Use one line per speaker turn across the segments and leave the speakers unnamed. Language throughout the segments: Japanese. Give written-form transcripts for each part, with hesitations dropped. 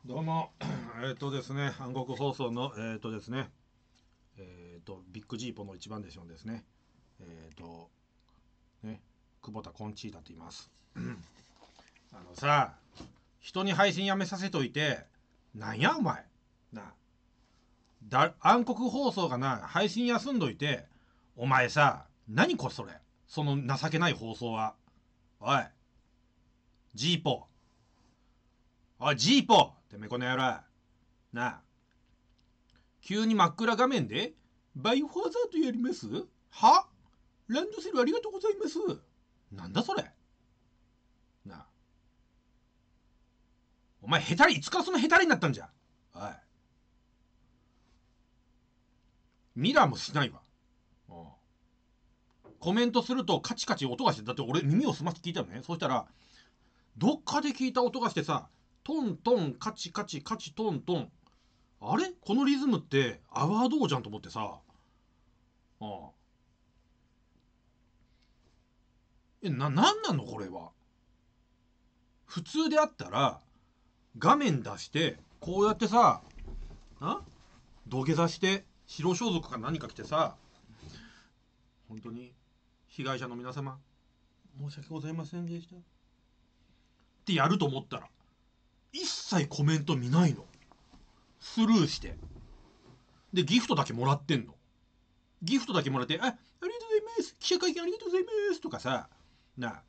どうも、ですね、暗黒放送の、ですね、ビッグジーポの一番弟子のですね、ね、久保田コンチータと言います。さ、人に配信やめさせといて、なんやお前。暗黒放送がな、配信休んどいて、お前さ、何これそれ。その情けない放送は。おい、ジーポ。おい、ジーポてめこの野郎。なあ、急に真っ暗画面でバイオハザードやりますはランドセルありがとうございます。なんだそれ。なあ、お前ヘタリいつからそのヘタリになったんじゃ。おい、ミラーもしないわ。コメントするとカチカチ音がして、だって俺耳を澄まして聞いたのね。そうしたらどっかで聞いた音がしてさ、トントンカチカチカチトントン、あれこのリズムってアワードじゃんと思ってさ。なんなのこれは。普通であったら画面出してこうやってさ、土下座して白装束か何か着てさ、本当に被害者の皆様申し訳ございませんでしたってやると思ったら、一切コメント見ないの。スルーして、でギフトだけもらってんの。ギフトだけもらって、ありがとうございます、記者会見ありがとうございますとかさ。な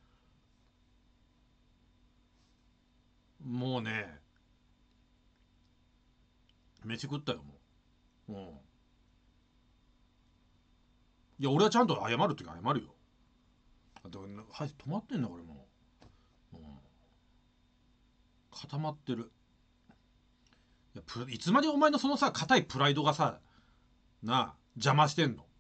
もうね、飯食ったよもう。いや俺はちゃんと謝るっていうか謝るよ。だってはい止まってんだ俺もう、固まってる。いつまでお前のそのさ硬いプライドがさ、邪魔してんの。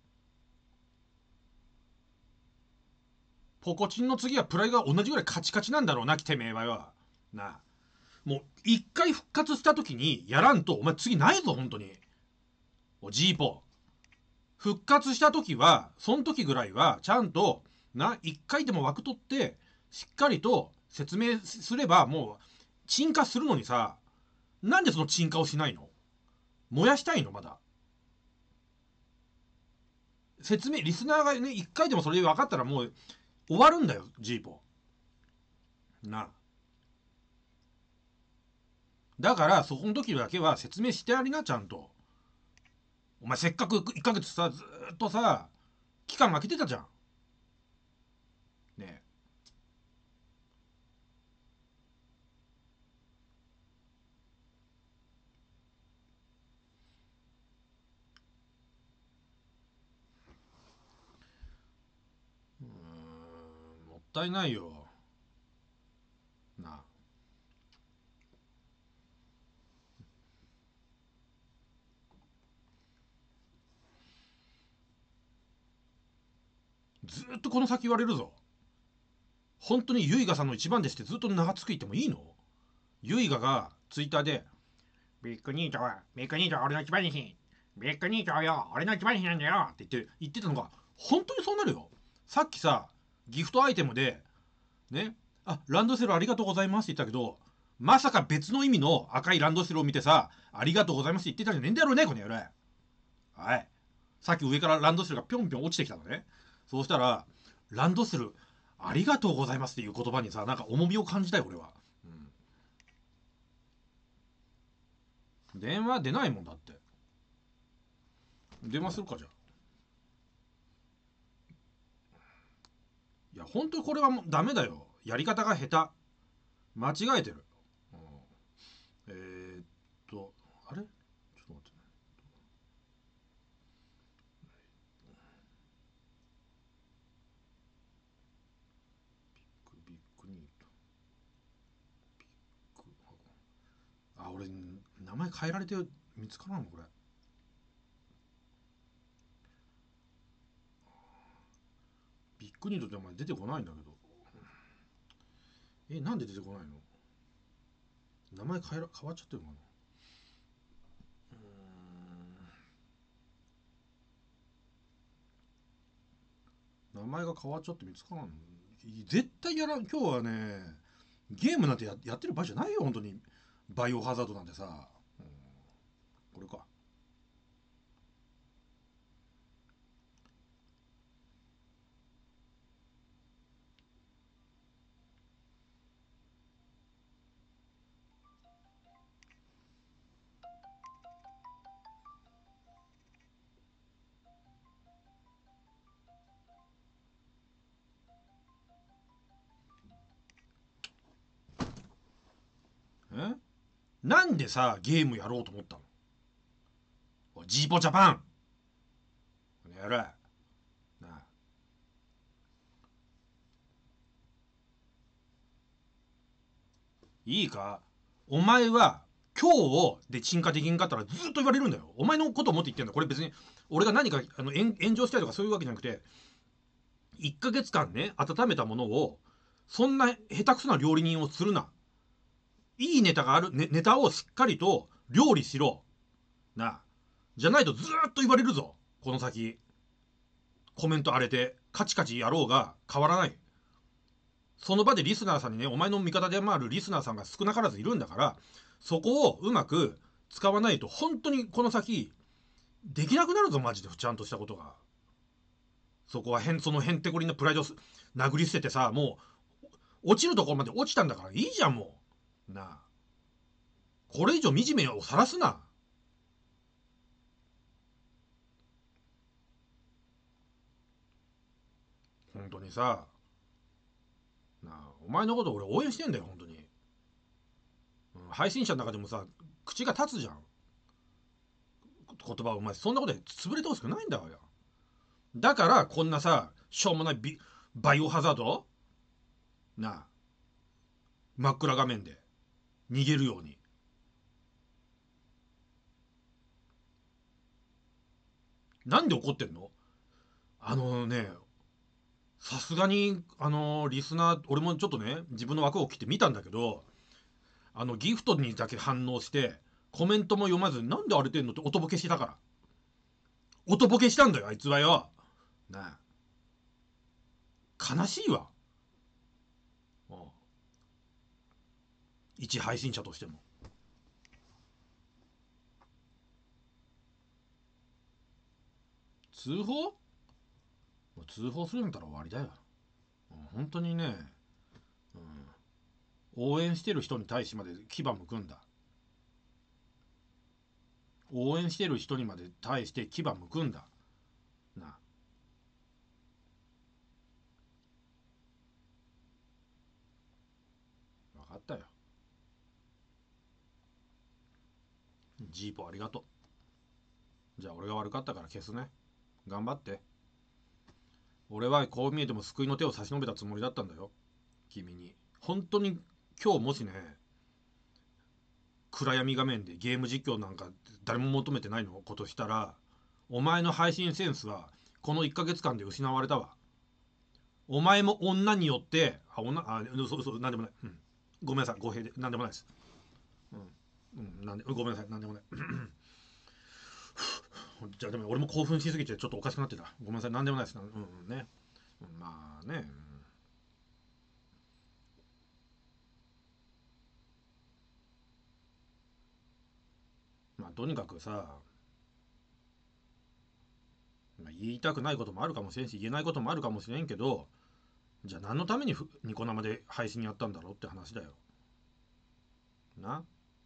ポコチンの次はプライドが同じぐらいカチカチなんだろうな、てめえはよ。もう一回復活した時にやらんとお前次ないぞ本当に。ジーポ復活した時はその時ぐらいはちゃんと一回でも枠取ってしっかりと説明すれば、もう鎮火するのにさ、なんでその鎮火をしないの。燃やしたいのまだ。説明リスナーがね一回でもそれで分かったらもう終わるんだよジーポだからそこの時だけは説明してありな、ちゃんと。お前せっかく1ヶ月さずっとさ期間空けてたじゃんね。もったいないよな。ずっとこの先言われるぞ。本当にユイガさんの一番弟子ってずっと長津く言ってもいいの。ユイガがツイッターでビッグニートはビッグニートは俺の一番弟子、ビッグニートはよ俺の一番弟子なんだよって言ってたのが本当にそうなるよ。さっきさギフトアイテムでね、ランドセルありがとうございますって言ったけど、まさか別の意味の赤いランドセルを見てさ、ありがとうございますって言ってたんじゃねえんだろうね、この野郎。はい。さっき上からランドセルがぴょんぴょん落ちてきたのね。そうしたら、ランドセル、ありがとうございますっていう言葉にさ、なんか重みを感じたよ、俺は。電話出ないもんだって。電話するか、じゃあ。いや、本当にこれはもうダメだよ。やり方が下手。間違えてる。えー、っあれちょっと待ってね。ビッグニート。俺、名前変えられて見つからんのこれ。ビッグニートって名前出てこないんだけど。なんで出てこないの。名前変わっちゃってるのかな。名前が変わっちゃって見つからん。絶対やらん。今日はね、ゲームなんてやってる場合じゃないよ、本当に。 バイオハザードなんてさ、うん、これか。え、なんでさゲームやろうと思ったの？ジーポジャパンやれなあ。いいか、お前は今日で鎮火できんかったらずっと言われるんだよ。お前のこと思って言ってんだ。これ別に俺が何か炎上したりとかそういうわけじゃなくて、1ヶ月間ね温めたものをそんな下手くそな料理人をするな。いいネタがある、ね、ネタをしっかりと料理しろなあ。じゃないとずっと言われるぞこの先。コメント荒れてカチカチやろうが変わらない。その場でリスナーさんにね、お前の味方でもあるリスナーさんが少なからずいるんだから、そこをうまく使わないと本当にこの先できなくなるぞマジで。ちゃんとしたことが。そこはそのへんてこりんなプライドを殴り捨ててさ、もう落ちるところまで落ちたんだからいいじゃんもうなあ。これ以上惨めを晒すな。本当にさ、なあ、お前のこと俺応援してんだよ本当に、うん、配信者の中でもさ口が立つじゃん。言葉うまい。そんなことで潰れてほしくないんだわよ。だからこんなさしょうもないバイオハザードなあ、真っ暗画面で逃げるように。なんで怒ってんの？あのね、さすがにリスナー、俺もちょっとね自分の枠を切って見たんだけど、ギフトにだけ反応してコメントも読まず、なんで荒れてんのって音ボケしてたから。音ボケしたんだよあいつはよ。なあ、悲しいわ。うん、一配信者としても。通報？通報するんだったら終わりだよ。本当にね、うん、応援してる人に対してまで牙向くんだ。応援してる人にまで対して牙向くんだな。分かったよ。ジーポありがとう。じゃあ俺が悪かったから消すね。頑張って。俺はこう見えても救いの手を差し伸べたつもりだったんだよ君に。本当に今日もしね、暗闇画面でゲーム実況なんか誰も求めてないのことしたら、お前の配信センスはこの1ヶ月間で失われたわ。お前も女によって、そうなんでもない、うん、ごめんなさい、語弊でなんでもないです、なんでごめんなさい、なんでもないじゃあでも俺も興奮しすぎてちょっとおかしくなってた。ごめんなさい、なんでもないです。ね、まあね、まあとにかくさ、まあ、言いたくないこともあるかもしれんし言えないこともあるかもしれんけど、じゃあ何のためにニコ生で配信やったんだろうって話だよな。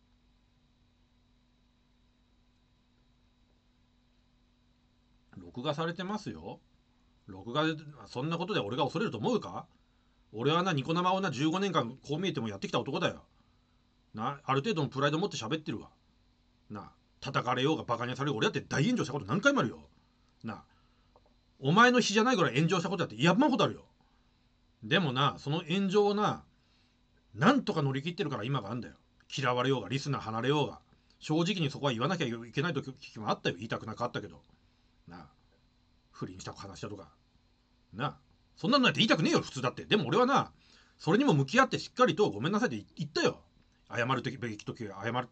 録画されてますよ。録画でそんなことで俺が恐れると思うか？俺はな、ニコ生をな15年間こう見えてもやってきた男だよな。ある程度のプライド持って喋ってるわな。叩かれようがバカにされようが俺だって大炎上したこと何回もあるよな。お前の日じゃないぐらい炎上したことだって山ほどあるよ。でもな、その炎上をな、なんとか乗り切ってるから今があんだよ。嫌われようがリスナー離れようが正直にそこは言わなきゃいけない時もあったよ。言いたくなかったけどな。不倫した話だとかな、そんなのなんて言いたくねえよ普通だって。でも俺はな、それにも向き合ってしっかりとごめんなさいって言ったよ。謝るべき時は謝って。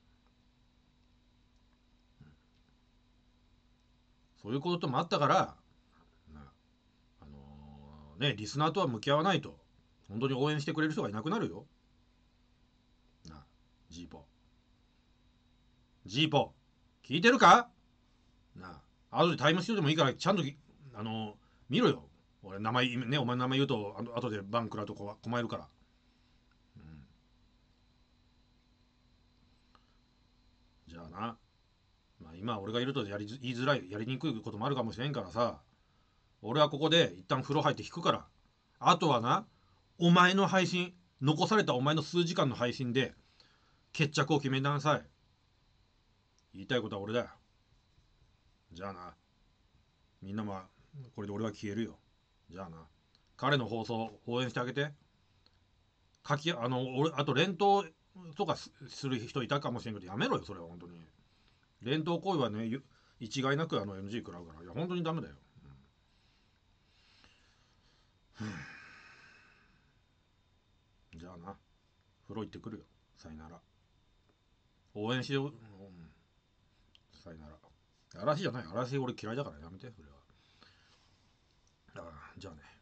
そういうこともあったからな、リスナーとは向き合わないと本当に応援してくれる人がいなくなるよな。 ジーポジーポ聞いてるかなあ。後でタイムショーでもいいからちゃんと見ろよ。俺名前ね、お前の名前言うと後でバンクラと困るから、うん、じゃあな、まあ、今俺がいると言いづらい、やりにくいこともあるかもしれんからさ、俺はここで一旦風呂入って引くから、あとはな、お前の配信、残されたお前の数時間の配信で決着を決めなさい。言いたいことは俺だよ。じゃあな、みんなもこれで俺は消えるよ。じゃあな、彼の放送応援してあげて。俺あと連投とかする人いたかもしれんけど、やめろよそれは。本当に連投行為はね、一概なくNG 食らうから、いや本当にダメだよ、じゃあな、風呂行ってくるよ。さよなら。応援してよ、さよなら。嵐じゃない、嵐俺嫌いだからやめてそれは。じゃあね。